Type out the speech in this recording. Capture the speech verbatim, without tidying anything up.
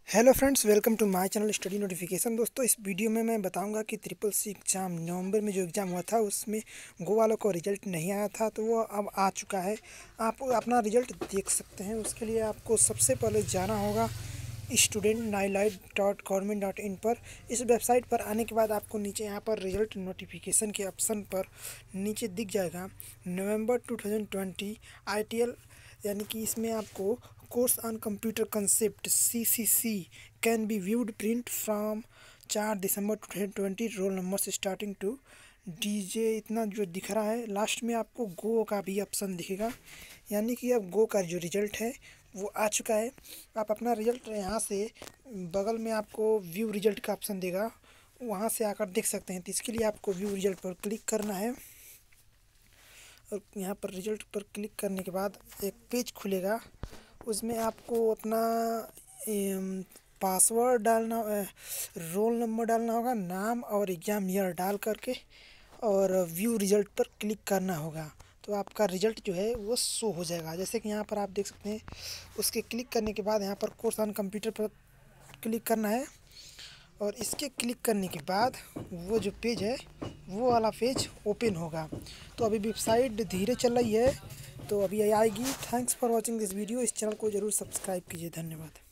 Hello friends, welcome to my channel study notification. दोस्तों, इस video में मैं बताऊंगा कि ट्रिपल सी एग्ज़ाम नवंबर में जो एग्ज़ाम हुआ था उसमें गो वालों को रिज़ल्ट नहीं आया था, तो वो अब आ चुका है। आप अपना रिज़ल्ट देख सकते हैं। उसके लिए आपको सबसे पहले जाना होगा student NIELIT dot government dot in पर। इस वेबसाइट पर आने के बाद आपको नीचे यहाँ पर रिज़ल्ट नोटिफिकेशन के ऑप्शन पर नीचे दिख जाएगा November two thousand twenty I T L, यानी कि इसमें आपको course on computer concept C C C can be viewed print from चार December two thousand twenty, roll number से स्टार्टिंग टू डीजे, इतना जो दिख रहा है। लास्ट में आपको गो का भी ऑप्शन दिखेगा, यानी कि अब गो का जो रिज़ल्ट है वो आ चुका है। आप अपना रिज़ल्ट यहाँ से बगल में आपको व्यू रिज़ल्ट का ऑप्शन देगा, वहाँ से आकर देख सकते हैं। तो इसके लिए आपको व्यू रिज़ल्ट पर क्लिक करना है और यहाँ पर रिज़ल्ट पर क्लिक करने के बाद एक पेज खुलेगा। उसमें आपको अपना पासवर्ड डालना, रोल नंबर डालना होगा, नाम और एग्ज़ाम ईयर डाल करके और व्यू रिज़ल्ट पर क्लिक करना होगा। तो आपका रिज़ल्ट जो है वो शो हो जाएगा, जैसे कि यहाँ पर आप देख सकते हैं। उसके क्लिक करने के बाद यहाँ पर कोर्स ऑन कंप्यूटर पर क्लिक करना है और इसके क्लिक करने के बाद वो जो पेज है वो वाला पेज ओपन होगा। तो अभी वेबसाइट धीरे चल रही है, तो अभी आएगी। Thanks for watching this video. इस चैनल को ज़रूर सब्सक्राइब कीजिए। धन्यवाद।